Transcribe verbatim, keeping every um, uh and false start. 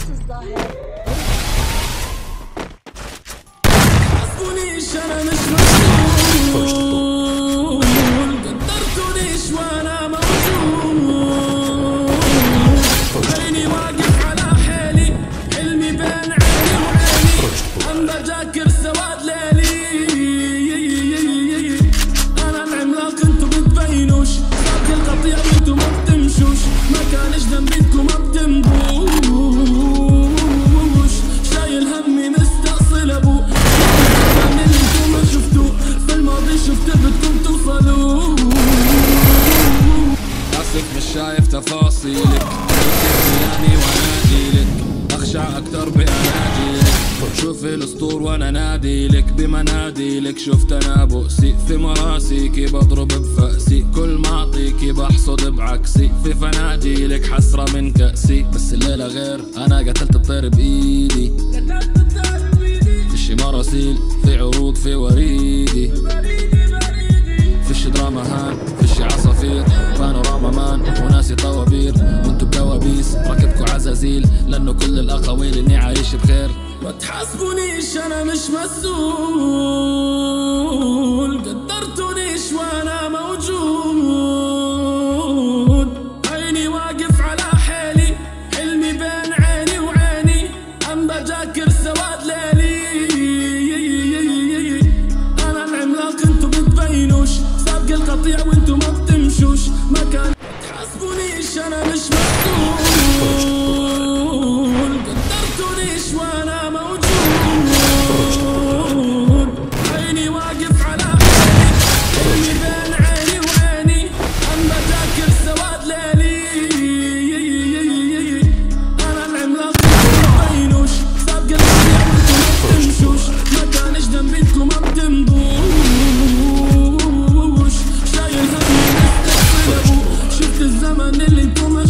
الظاهر. حسبونيش انا مش مسؤول، قدرتونيش وانا موجود، عيني واقف على حيلي، حلمي بين عيني وعيني، عم بجاكر سواد ليلي. انا العملاق انتو بتبينوش، ساق القطيع وانتو ما بتمشوش، مكانش ذنبيتكو ما بتنبوش، شايل همي مستأصل ابو اللي انتو ما شفتو، في الماضي شفت بدكم توصلوا. اسف مش شايف تفاصيلك، يعني واناديلك، اخشع اكتر باناجيلك، شوف الاسطور وانا ناديلك بمناديلك، شفت انا بؤسي في مراسيكي، بضرب بفأسي، كل ما اعطيكي بحصد بعكسي، في فناجيلك حسرة من كأسي، بس الليلة غير انا قتلت الطير بايدي، فيش مراسيل في عروض في وريدي، فيش دراما هان فيش عصافير، بانوراما مان وناسي طوابير، وانتو بكوابيس ركبكو عزازيل، لانه كل الاقاويل اني عايش بخير. ما تحاسبونيش انا مش مسؤول، قدرتونيش وانا موجود، عيني واقف على حيلي، حلمي بين عيني وعيني، عم بجاكر سواد ليلي. انا العملاق انتو بتبينوش، ساق القطيع وانتو ما بتمشوش، مكان تحاسبونيش انا مش مسؤول، قدرتونيش وانا موجود، عيني واقف على حيلي، حلمي بين عيني وعيني، عم بجاكر سواد ليلي. انا العملاق انتو بتبينوش، ساق القطيع وانتو ما بتمشوش، مكانش ذنبيتكو ما بتنبوش، شايل همي مستقبل ابو، شفت الزمن اللي انتو ما